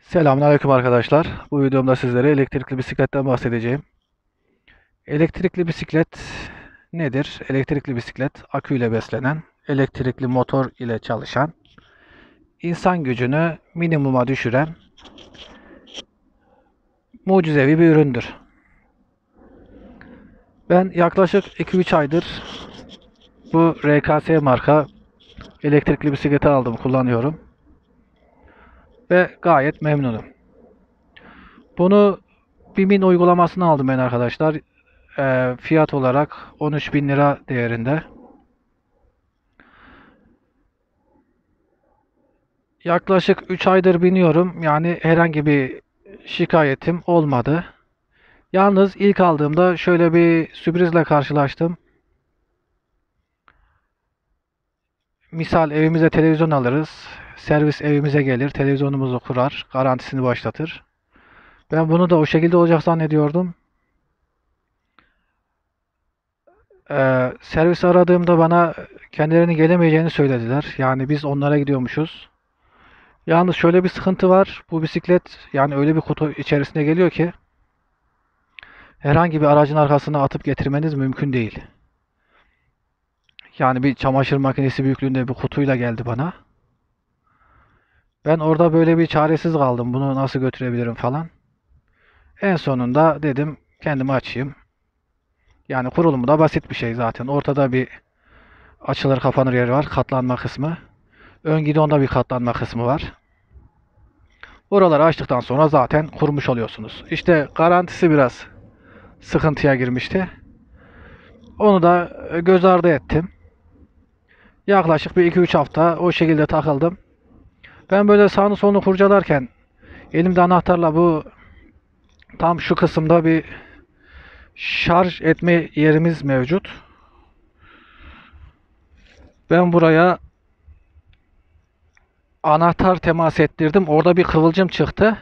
Selamünaleyküm arkadaşlar. Bu videomda sizlere elektrikli bisikletten bahsedeceğim. Elektrikli bisiklet nedir? Elektrikli bisiklet aküyle beslenen, elektrikli motor ile çalışan, insan gücünü minimuma düşüren mucizevi bir üründür. Ben yaklaşık 2-3 aydır bu RKS marka elektrikli bisikleti aldım, kullanıyorum ve gayet memnunum. Bunu BİM'in uygulamasını aldım ben arkadaşlar. Fiyat olarak 13.000 lira değerinde. Yaklaşık 3 aydır biniyorum. Yani herhangi bir şikayetim olmadı. Yalnız ilk aldığımda şöyle bir sürprizle karşılaştım. Misal evimize televizyon alırız. Servis evimize gelir, televizyonumuzu kurar, garantisini başlatır. Ben bunu da o şekilde olacak zannediyordum. Servis aradığımda bana kendilerinin gelemeyeceğini söylediler. Yani biz onlara gidiyormuşuz. Yalnız şöyle bir sıkıntı var. Bu bisiklet yani öyle bir kutu içerisine geliyor ki herhangi bir aracın arkasına atıp getirmeniz mümkün değil. Yani bir çamaşır makinesi büyüklüğünde bir kutuyla geldi bana. Ben orada böyle bir çaresiz kaldım. Bunu nasıl götürebilirim falan. En sonunda dedim kendimi açayım. Yani kurulumu da basit bir şey zaten. Ortada bir açılır kapanır yeri var. Katlanma kısmı. Ön gidonda bir katlanma kısmı var. Oraları açtıktan sonra zaten kurmuş oluyorsunuz. İşte garantisi biraz sıkıntıya girmişti. Onu da göz ardı ettim. Yaklaşık bir 2-3 hafta o şekilde takıldım. Ben böyle sağını solunu kurcalarken elimde anahtarla bu tam şu kısımda bir şarj etme yerimiz mevcut. Ben buraya anahtar temas ettirdim. Orada bir kıvılcım çıktı.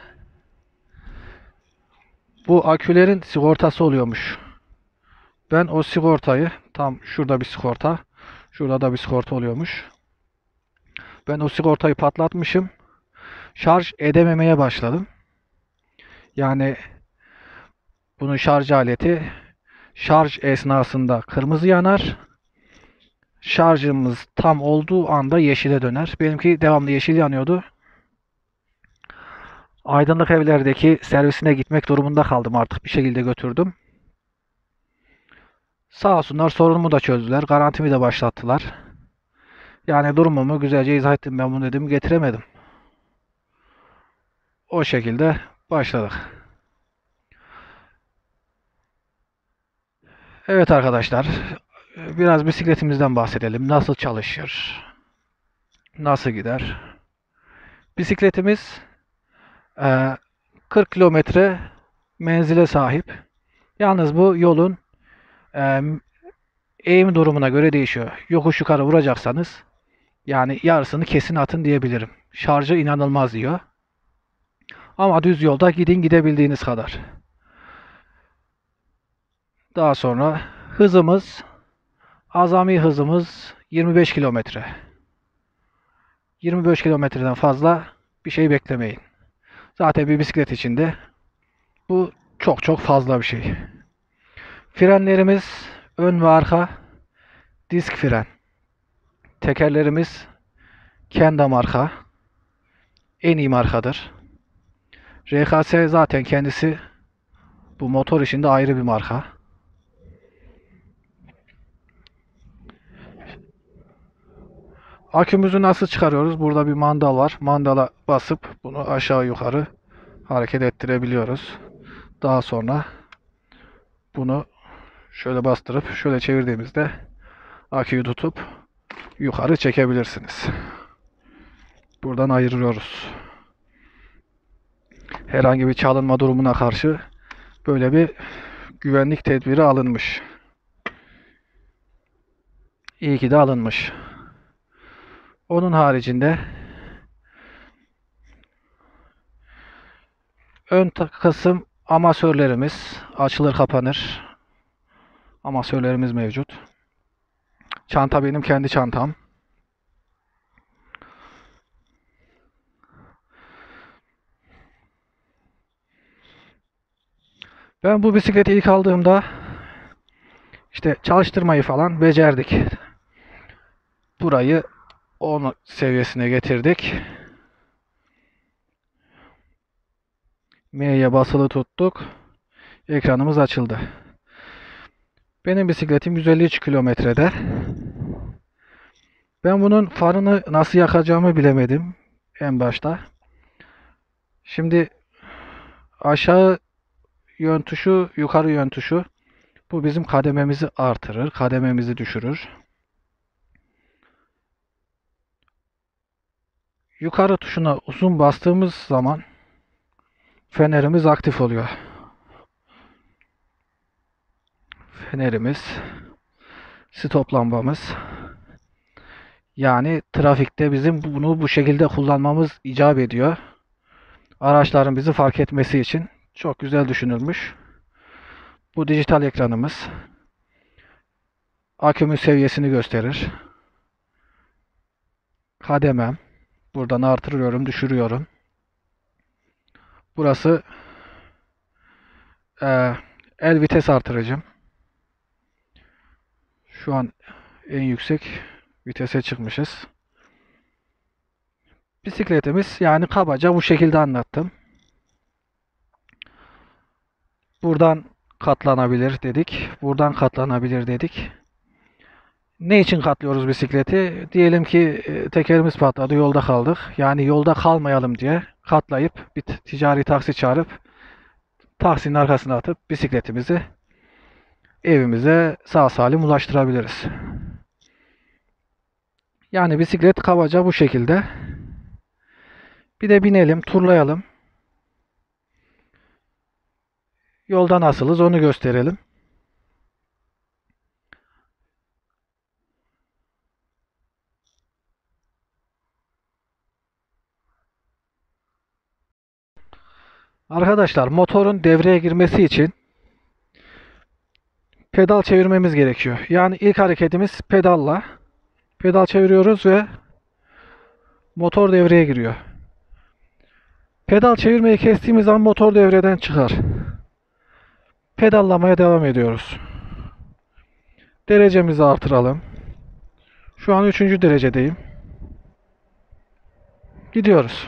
Bu akülerin sigortası oluyormuş. Ben o sigortayı tam şurada bir sigorta, şurada da bir sigorta oluyormuş. Ben o sigortayı patlatmışım. Şarj edememeye başladım. Yani bunun şarj aleti şarj esnasında kırmızı yanar. Şarjımız tam olduğu anda yeşile döner. Benimki devamlı yeşil yanıyordu. Aydınlık evlerdeki servisine gitmek durumunda kaldım, artık bir şekilde götürdüm. Sağ olsunlar sorunumu da çözdüler. Garantimi de başlattılar. Yani durumumu güzelce izah ettim. Ben bunu dedim getiremedim. O şekilde başladık. Evet arkadaşlar. Biraz bisikletimizden bahsedelim. Nasıl çalışır? Nasıl gider? Bisikletimiz 40 kilometre menzile sahip. Yalnız bu yolun e, eğim durumuna göre değişiyor. Yokuş yukarı vuracaksanız yani yarısını kesin atın diyebilirim. Şarjı inanılmaz diyor. Ama düz yolda gidin gidebildiğiniz kadar. Daha sonra hızımız, azami hızımız 25 kilometre. 25 kilometreden fazla bir şey beklemeyin. Zaten bir bisiklet içinde bu çok çok fazla bir şey. Frenlerimiz ön ve arka disk fren. Tekerlerimiz Kenda marka. En iyi markadır. RKS zaten kendisi bu motor işinde ayrı bir marka. Akümüzü nasıl çıkarıyoruz? Burada bir mandal var. Mandala basıp bunu aşağı yukarı hareket ettirebiliyoruz. Daha sonra bunu şöyle bastırıp şöyle çevirdiğimizde aküyü tutup yukarı çekebilirsiniz. Buradan ayırıyoruz. Herhangi bir çalınma durumuna karşı böyle bir güvenlik tedbiri alınmış. İyi ki de alınmış. Onun haricinde ön kısım amasörlerimiz açılır kapanır. Amasörlerimiz mevcut. Çanta benim kendi çantam. Ben bu bisikleti ilk aldığımda işte çalıştırmayı falan becerdik. Burayı 10 seviyesine getirdik. M'ye basılı tuttuk. Ekranımız açıldı. Benim bisikletim 153 kilometrede. Ben bunun farını nasıl yakacağımı bilemedim en başta. Şimdi aşağı yön tuşu, yukarı yön tuşu. Bu bizim kadememizi artırır, kadememizi düşürür. Yukarı tuşuna uzun bastığımız zaman fenerimiz aktif oluyor. Fenerimiz, stop lambamız. Yani trafikte bizim bunu bu şekilde kullanmamız icap ediyor. Araçların bizi fark etmesi için çok güzel düşünülmüş. Bu dijital ekranımız. Akümün seviyesini gösterir. Kademem. Buradan artırıyorum, düşürüyorum. Burası el vites artırıcım. Şu an en yüksek vitese çıkmışız. Bisikletimiz yani kabaca bu şekilde anlattım. Buradan katlanabilir dedik. Buradan katlanabilir dedik. Ne için katlıyoruz bisikleti? Diyelim ki tekerimiz patladı, yolda kaldık. Yani yolda kalmayalım diye katlayıp bir ticari taksi çağırıp taksinin arkasına atıp bisikletimizi evimize sağ salim ulaştırabiliriz. Yani bisiklet kabaca bu şekilde. Bir de binelim, turlayalım. Yolda nasılız onu gösterelim. Arkadaşlar motorun devreye girmesi için pedal çevirmemiz gerekiyor. Yani ilk hareketimiz pedalla. Pedal çeviriyoruz ve motor devreye giriyor. Pedal çevirmeyi kestiğimiz zaman motor devreden çıkar. Pedallamaya devam ediyoruz. Derecemizi artıralım. Şu an 3. derecedeyim. Gidiyoruz.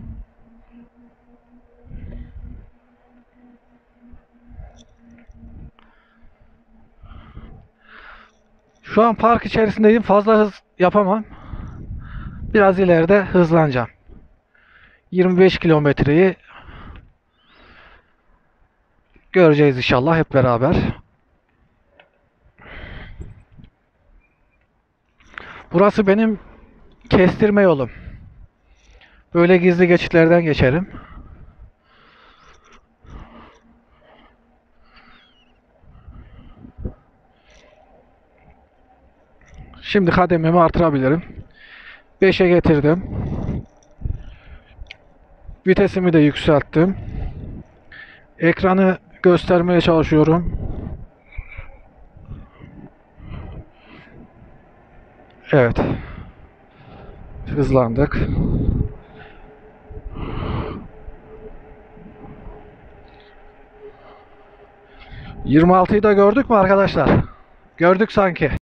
Şu an park içerisindeyim. Fazla hız yapamam. Biraz ileride hızlanacağım. 25 kilometreyi göreceğiz inşallah hep beraber. Burası benim kestirme yolum. Böyle gizli geçitlerden geçerim. Şimdi kadememi artırabilirim. 5'e getirdim. Vitesimi de yükselttim. Ekranı göstermeye çalışıyorum. Evet. Hızlandık. 26'yı da gördük mü arkadaşlar? Gördük sanki.